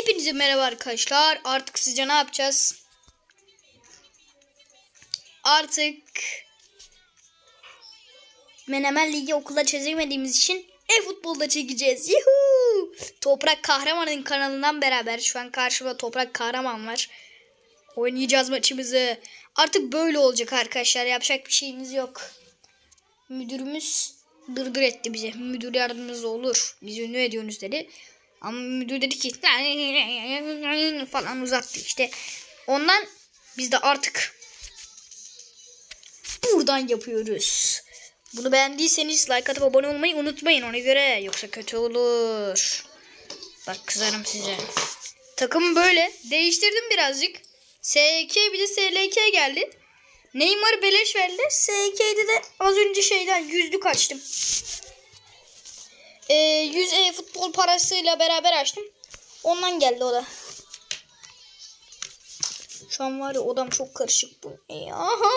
Hepinize merhaba arkadaşlar. Artık sizce ne yapacağız? Artık Menemen Ligi okulda çözemediğimiz için e-futbolda çekeceğiz. Yuhuu! Toprak Kahraman'ın kanalından beraber şu an karşımda Toprak Kahraman var. Oynayacağız maçımızı. Artık böyle olacak arkadaşlar. Yapacak bir şeyimiz yok. Müdürümüz dırdır etti bize. Müdür yardımcımız olur. Bizi ünlü ediyorsunuz dedi. Ama müdür dedi ki falan uzattı işte. Ondan biz de artık buradan yapıyoruz. Bunu beğendiyseniz like atıp abone olmayı unutmayın ona göre. Yoksa kötü olur. Bak kızarım size. Takım böyle. Değiştirdim birazcık. SK bir de SLK geldi. Neymar beleş verdi. SK'de de az önce şeyden yüzlük açtım. 100 futbol parasıyla beraber açtım. Ondan geldi o da. Şu an var ya odam çok karışık bu. Aha.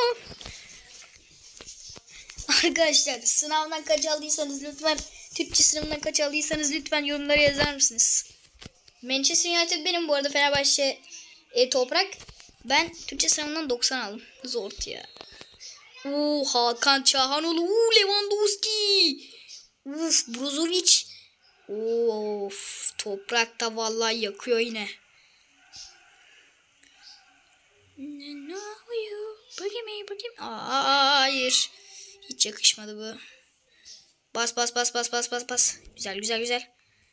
Arkadaşlar sınavdan kaç aldıysanız lütfen Türkçe sınavından kaç aldıysanız lütfen yorumlara yazar mısınız? Manchester United benim bu arada, Fenerbahçe Toprak. Ben Türkçe sınavından 90 aldım. Zor ya. Hakan Çalhanoğlu, Lewandowski. Brozovic. Toprak da vallahi yakıyor yine. Bakayım. Hayır. Hiç yakışmadı bu. Bas. Güzel.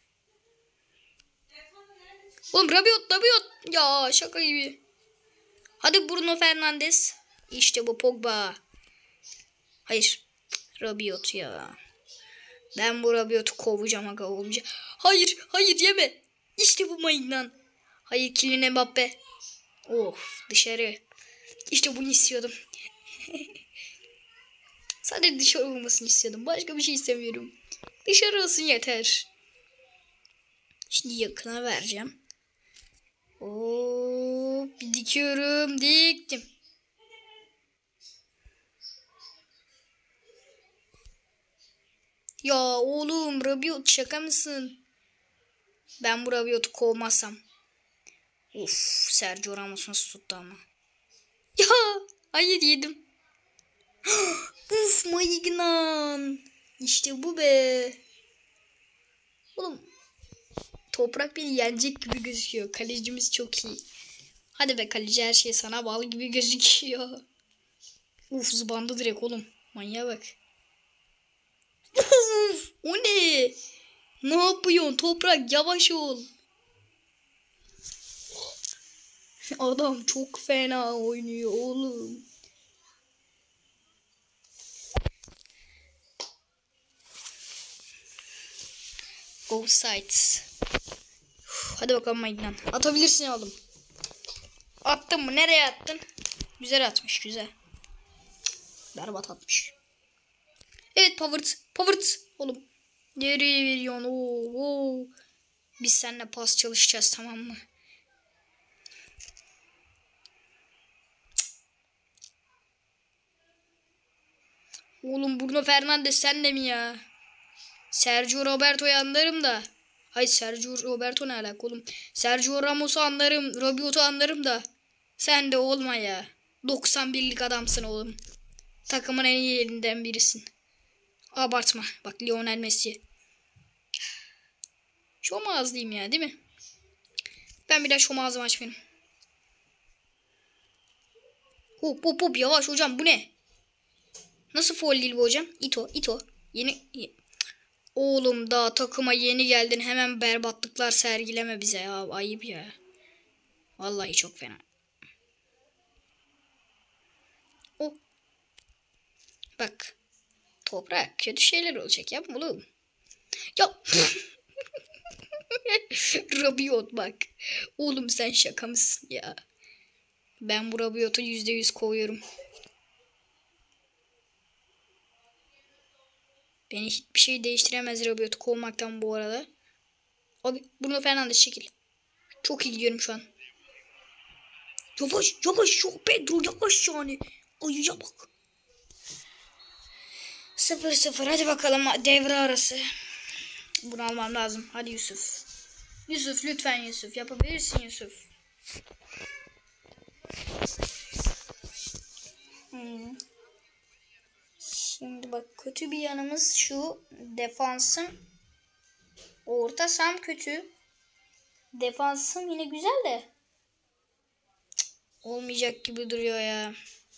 Oğlum Rabiot. Ya şaka gibi. Hadi Bruno Fernandes. İşte bu Pogba. Hayır. Rabiot ya. Ben bu Rabiot'u kovacağım aga olunca. Hayır yeme. İşte bu mayından. Hayır Kylian Mbappe. Dışarı. İşte bunu istiyordum. Sadece dışarı olmasını istiyordum. Başka bir şey istemiyorum. Dışarı olsun yeter. Şimdi yakına vereceğim. Bir dikiyorum. Diktim. Ya oğlum Rabiot şaka mısın? Ben bu Rabiot'u kovmazsam. Sergio Ramos nasıl tuttu ama. Ya hayır yedim. Maignan. İşte bu be. Oğlum Toprak beni yenecek gibi gözüküyor. Kalecimiz çok iyi. Hadi be kaleci, her şey sana bağlı gibi gözüküyor. Zıbandı direkt oğlum. Manyağa bak. O ne? Ne yapıyorsun Toprak, yavaş ol. Adam çok fena oynuyor oğlum. Offside. Hadi bakalım Maignan. Atabilirsin oğlum. Attın mı? Nereye attın? Güzel atmış, güzel. Berbat atmış. Evet Pavert. Oğlum. Nereye veriyorsun? Biz seninle pas çalışacağız, tamam mı? Oğlum Bruno Fernandes sen de mi ya? Sergio Roberto'yu anlarım da. Hayır Sergio Roberto ne alaka oğlum? Sergio Ramos'u anlarım. Rabiot'u anlarım da. Sen de olma ya. 91'lik adamsın oğlum. Takımın en iyi yerinden birisin. Abartma. Bak Lionel Messi. Şom ağızlıyım ya değil mi? Ben bir daha şom ağzımı açmayayım. Hop yavaş hocam, bu ne? Nasıl foul değil bu hocam? Ito. Yeni. Oğlum daha takıma yeni geldin, hemen berbatlıklar sergileme bize ya. Ayıp ya. Vallahi çok fena. Bak. Toprak kötü şeyler olacak, yapma oğlum. Ya. Rabiot bak. Oğlum sen şaka mısın ya? Ben bu Rabiot'u %100 kovuyorum. Beni hiçbir şey değiştiremez Rabiot'u kovmaktan bu arada. Abi Bruno Fernandes çekil. Çok iyi gidiyorum şu an. Yavaş çok Pedro, yavaş yani. Ayıya bak. 0-0 hadi bakalım devre arası. Bunu almam lazım. Hadi Yusuf. Yusuf lütfen Yusuf. Yapabilirsin Yusuf. Şimdi bak kötü bir yanımız şu. Defansım. Orta saham kötü. Defansım yine güzel de. Olmayacak gibi duruyor ya.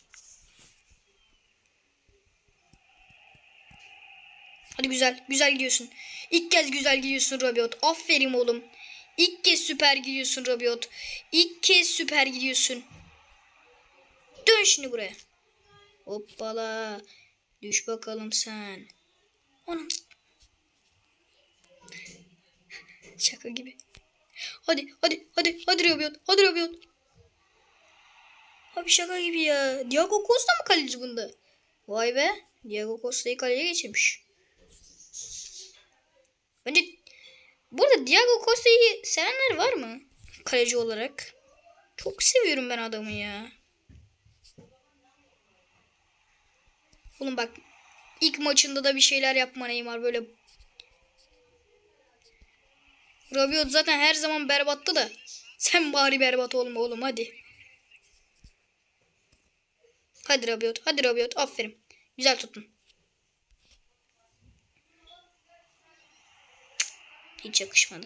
Hadi güzel. Güzel gidiyorsun. İlk kez güzel gidiyorsun Rabiot. Aferin oğlum. İlk kez süper gidiyorsun Rabiot. İlk kez süper gidiyorsun. Dön şimdi buraya. Hoppala. Düş bakalım sen. Anam. Şaka gibi. Hadi Rabiot. Hadi Rabiot. Abi şaka gibi ya. Diego Costa mı kaleci bunda? Vay be. Diego Costa'yı kaleye geçirmiş. Bence burada Diego Costa'yı sevenler var mı? Kaleci olarak. Çok seviyorum ben adamı ya. Oğlum bak. İlk maçında da bir şeyler yapma Neymar böyle. Rabiot zaten her zaman berbattı da. Sen bari berbat olma oğlum hadi. Hadi Rabiot. Hadi Rabiot. Aferin. Güzel tuttun. Hiç yakışmadı.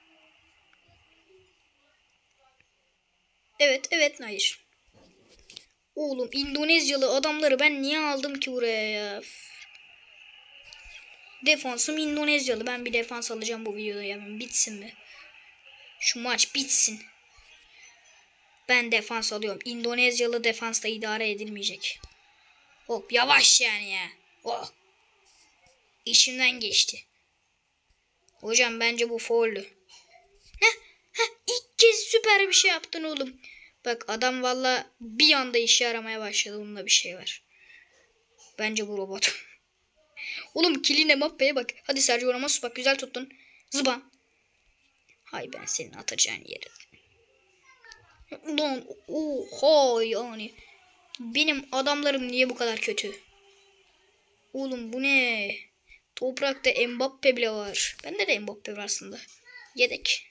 Evet. Hayır. Oğlum İndonezyalı adamları ben niye aldım ki buraya ya? Defansım İndonezyalı. Ben bir defans alacağım bu videoda ya. Bitsin mi? Şu maç bitsin. Ben defans alıyorum. İndonezyalı defansla idare edilmeyecek. Hop yavaş yani ya. Oh. İçimden geçti. Hocam bence bu fauldü. İlk kez süper bir şey yaptın oğlum. Bak adam valla bir anda işe yaramaya başladı. Bunda bir şey var. Bence bu robot. Oğlum Kylian Mbappe'ye bak. Hadi Sergio Ramos bak güzel tuttun. Zıban. Hay ben senin atacağın yere. Lan oha yani. Benim adamlarım niye bu kadar kötü? Oğlum bu ne? Toprakta Mbappe bile var. Bende de Mbappe var aslında. Yedek.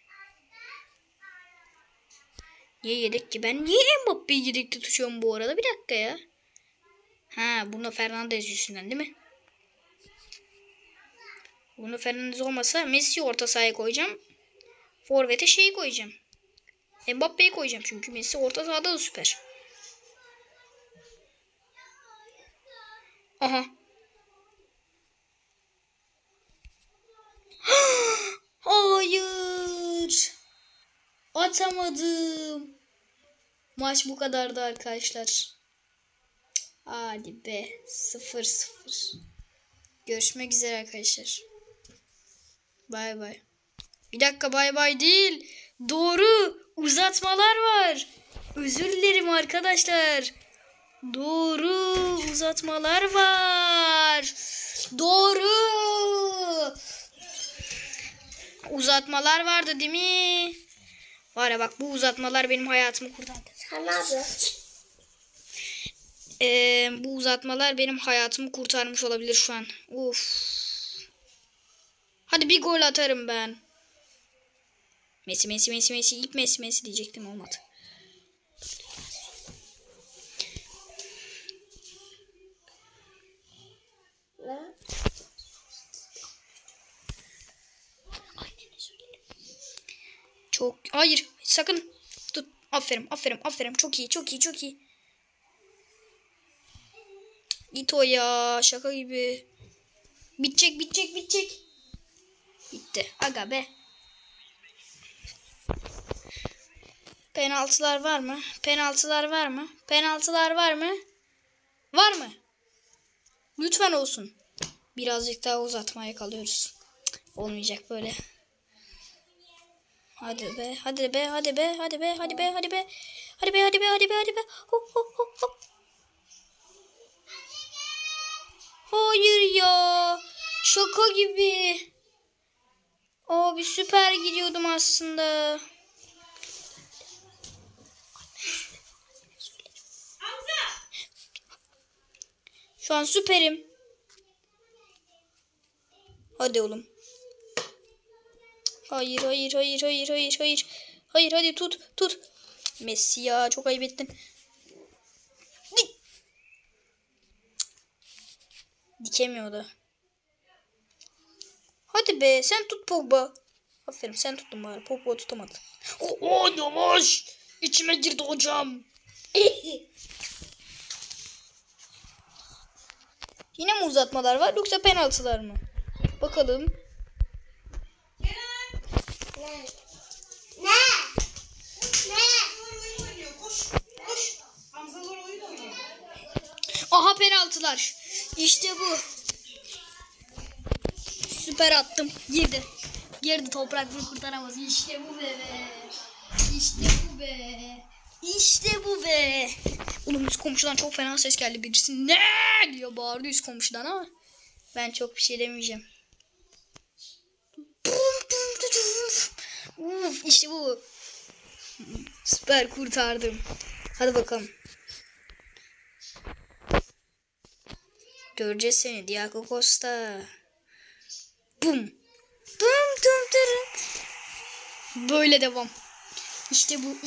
Niye yedek ki? Ben niye Mbappe'yi yedekte tutuyorum bu arada? Bir dakika ya. Ha bunda Fernandes yüzünden değil mi? Bunu Fernandes olmasa Messi'yi orta sahaya koyacağım. Forvet'e şeyi koyacağım. Mbappe'yi koyacağım çünkü Messi orta sahada da süper. Aha. Hayır. Atamadım. Maç bu kadardı arkadaşlar. Hadi be. 0-0. Görüşmek üzere arkadaşlar. Bay bay. Bir dakika bay bay değil. Doğru. Uzatmalar var. Özür dilerim arkadaşlar. Doğru. Uzatmalar var. Doğru. Uzatmalar vardı değil mi? Var ya bak bu uzatmalar benim hayatımı kurtardı. Sen ne yapıyorsun? Bu uzatmalar benim hayatımı kurtarmış olabilir şu an. Of. Hadi bir gol atarım ben. Messi. İlk Messi diyecektim olmadı. Ne? Çok hayır sakın tut. Aferin. Çok iyi. Git o ya şaka gibi. Bitecek. Bitti. Aga be. Penaltılar var mı? Var mı? Lütfen olsun. Birazcık daha uzatmaya kalıyoruz. Olmayacak böyle. Hadi be. Hop. Hayır ya. Şaka gibi. Abi süper gidiyordum aslında. Şu an süperim. Hadi oğlum. Hayır hayır hayır hayır hayır hayır. Hayır hadi tut. Messi ya çok ayıp ettin. Dikemiyordu. Hadi be sen tut Pogba. Aferin sen tuttun bari. Pogba tutamadı. Yavaş. İçime girdi hocam. Yine mi uzatmalar var yoksa penaltılar mı? Bakalım. Aha penaltılar. İşte bu. Süper attım. Girdi toprak bunu kurtaramaz. İşte bu be. İşte bu be. Oğlum üst komşudan çok fena ses geldi. Birisi ne diyor bağırdı üst komşudan ama ben çok bir şey demeyeceğim. Uf, işte bu. Süper kurtardım. Hadi bakalım. Göreceğiz seni Diego Costa. Bum. Böyle devam. İşte bu.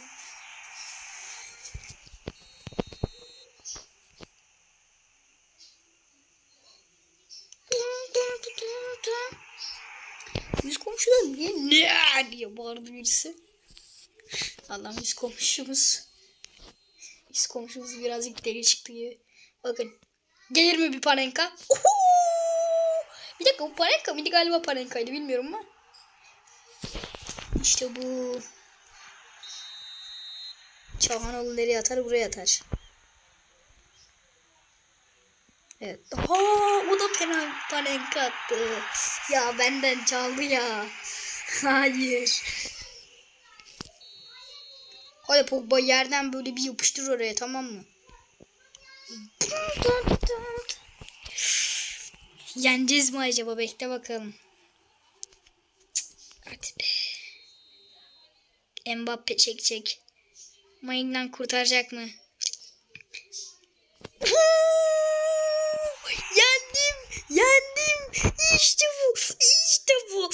Yüz komşular niye ne diye bağırdı birisi. Allah'ım yüz komşumuz birazcık deli çıktı gibi. Bakın. Gelir mi bir Panenka? Bir dakika bu Panenka mıydı? Galiba Panenka'ydı bilmiyorum ama. İşte bu. Çağhanoğlu nereye atar? Buraya atar. Evet. O da Panenka attı. Ya benden çaldı ya. Hayır. Hadi Pogba yerden böyle bir yapıştır oraya tamam mı? Yeneceğiz mi acaba? Bekle bakalım. Hadi be. Mbappe çekecek. Mayından kurtaracak mı? Yendim. İşte bu.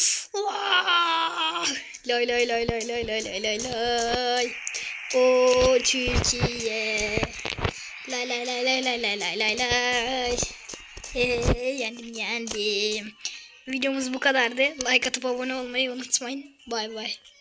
Lay lay. O Türkiye. Lay. Yendim. Videomuz bu kadardı. Like atıp abone olmayı unutmayın. Bay bay.